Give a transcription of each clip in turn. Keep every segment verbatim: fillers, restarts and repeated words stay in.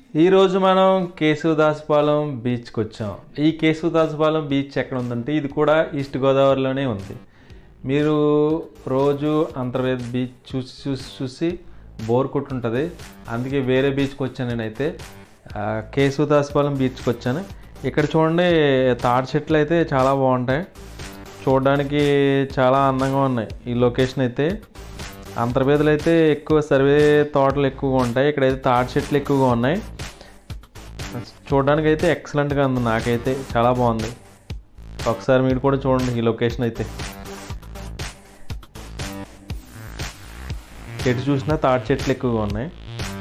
ఈ రోజు మనం కేశవదాసుపాలెం బీచ్కి వచ్చాం. ఈ కేశవదాసుపాలెం బీచ్ ఎక్కడ ఉందంటే ఇది కూడా ఈస్ట్ గోదావరిలోనే ఉంది. మీరు రోజు అంతర్వేది బీచ్ చూసి చూసి చూసి బోర్ కొట్టుంటుంది. అందుకే వేరే బీచ్కి వచ్చాను. నేనైతే కేశవదాసుపాలెం బీచ్కి వచ్చాను. ఇక్కడ చూడండి, తాటి చెట్లు అయితే చాలా బాగుంటాయి, చూడడానికి చాలా అందంగా ఉన్నాయి. ఈ లొకేషన్ అయితే అంతర్వేదిలో అయితే ఎక్కువ సర్వే తోటలు ఎక్కువగా ఉంటాయి, ఇక్కడైతే తాటి చెట్లు ఎక్కువగా ఉన్నాయి. చూడడానికి అయితే ఎక్సలెంట్గా ఉంది, నాకైతే చాలా బాగుంది. ఒకసారి మీరు కూడా చూడండి ఈ లొకేషన్ అయితే. ఎటు చూసినా తాటి చెట్లు ఎక్కువగా ఉన్నాయి.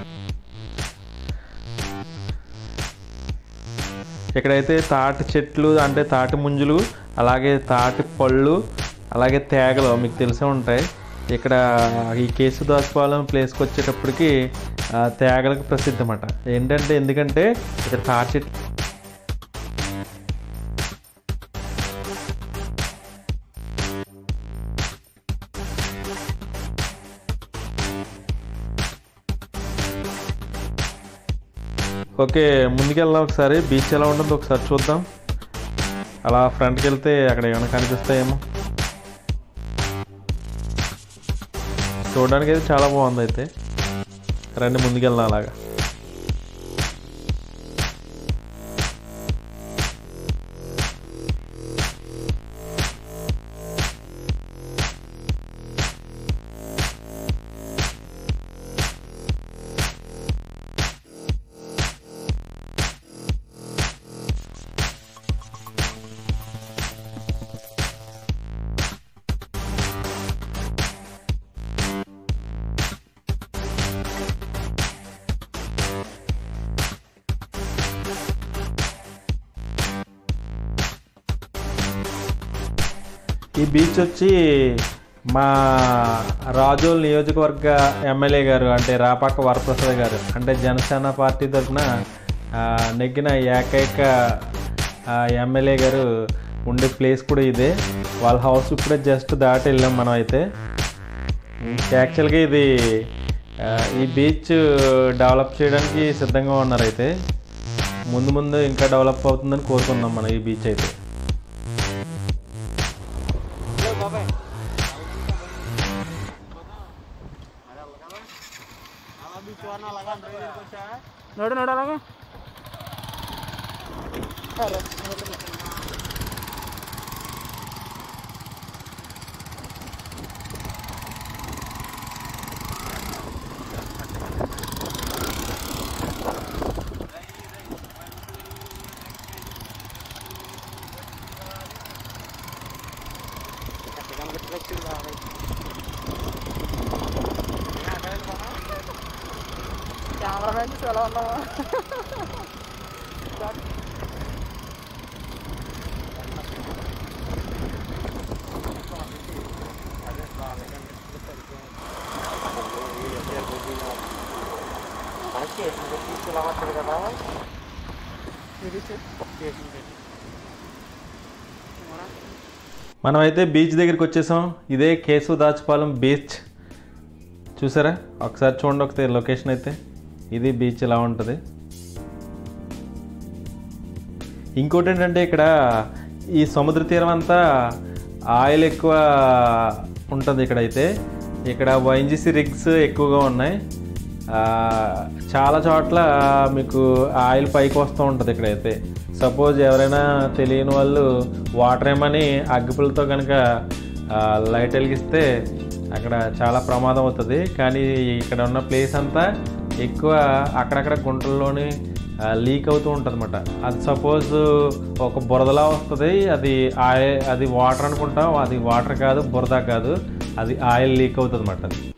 ఇక్కడైతే తాటి చెట్లు అంటే తాటి ముంజులు, అలాగే తాటి పళ్ళు, అలాగే తేగలు మీకు తెలిసే ఉంటాయి. ఇక్కడ ఈ కేశవదాసుపాలెం ప్లేస్కి వచ్చేటప్పటికి తేగలకు ప్రసిద్ధి అన్నమాట. ఏంటంటే ఎందుకంటే ఇక్కడ తాటి చెట్లు ఓకే, ముందుకెళ్దాం. ఒకసారి బీచ్ ఎలా ఉంటుందో ఒకసారి చూద్దాం. అలా ఫ్రంట్కి వెళ్తే అక్కడ ఏమైనా కనిపిస్తాయేమో. చూడడానికి అయితే చాలా బాగుంది. అయితే రండి ముందుకెళ్దాం అలాగా. ఈ బీచ్ వచ్చి మా రాజోల్ నియోజకవర్గ ఎమ్మెల్యే గారు అంటే రాపాక వరప్రసాద్ గారు అంటే జనసేన పార్టీ తరఫున నెగ్గిన ఏకైక ఎమ్మెల్యే గారు ఉండే ప్లేస్ కూడా ఇదే. వాళ్ళ హౌస్ ఇప్పుడే జస్ట్ దాటి వెళ్ళాం మనం. అయితే యాక్చువల్గా ఇది ఈ బీచ్ డెవలప్ చేయడానికి సిద్ధంగా ఉన్నారు. అయితే ముందు ముందు ఇంకా డెవలప్ అవుతుందని కోరుకుందాం మనం ఈ బీచ్ అయితే. ನೋಡು ನೋಡು అలాగే కెమెరామెన్ చాలా ఉన్నావా? మనమైతే బీచ్ దగ్గరికి వచ్చేసాం. ఇదే కేశవదాసుపాలెం బీచ్. చూసారా? ఒకసారి చూడండి ఒకసారి లొకేషన్ అయితే. ఇది బీచ్ ఇలా ఉంటుంది. ఇంకోటి ఏంటంటే ఇక్కడ ఈ సముద్ర తీరం అంతా ఆయిల్ ఎక్కువ ఉంటుంది. ఇక్కడైతే ఇక్కడ వైఎన్జీసీ రిగ్స్ ఎక్కువగా ఉన్నాయి. చాలా చోట్ల మీకు ఆయిల్ పైకి వస్తూ ఉంటుంది. ఇక్కడైతే సపోజ్ ఎవరైనా తెలియని వాళ్ళు వాటర్ ఏమని అగ్గిపుల్లతో కనుక లైట్ వెలిగిస్తే అక్కడ చాలా ప్రమాదం అవుతుంది. కానీ ఇక్కడ ఉన్న ప్లేస్ అంతా ఎక్కువ అక్కడక్కడ గుంటల్లోని లీక్ అవుతూ ఉంటుంది అన్నమాట. అది సపోజ్ ఒక బురదలా వస్తుంది, అది ఆయిల్, అది వాటర్ అనుకుంటాం. అది వాటర్ కాదు, బురద కాదు, అది ఆయిల్ లీక్ అవుతుంది అన్నమాట. అది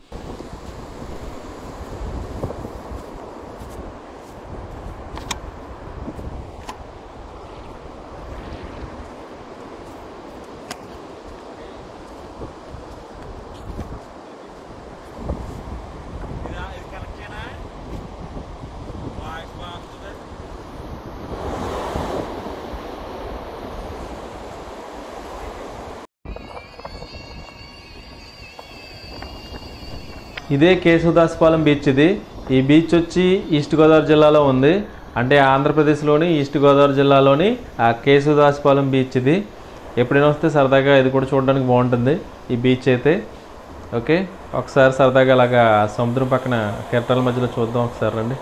ఇదే కేశవదాసుపాలెం బీచ్. ఇది ఈ బీచ్ వచ్చి ఈస్ట్ గోదావరి జిల్లాలో ఉంది, అంటే ఆంధ్రప్రదేశ్లోని ఈస్ట్ గోదావరి జిల్లాలోని ఆ కేశవదాసుపాలెం బీచ్ ఇది. ఎప్పుడైనా వస్తే సరదాగా ఇది కూడా చూడడానికి బాగుంటుంది ఈ బీచ్ అయితే. ఓకే, ఒకసారి సరదాగా అలాగా సముద్రం పక్కన కెరటాల మధ్యలో చూద్దాం ఒకసారి రండి.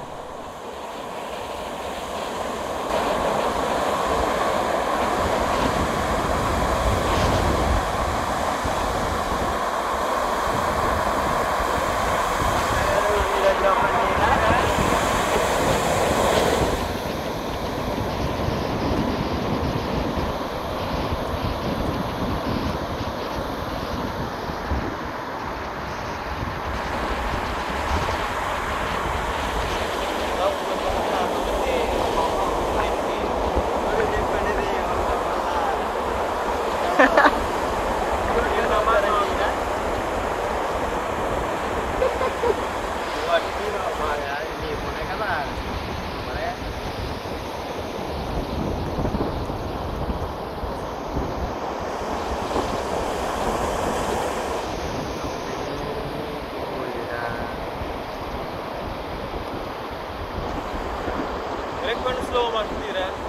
Slow,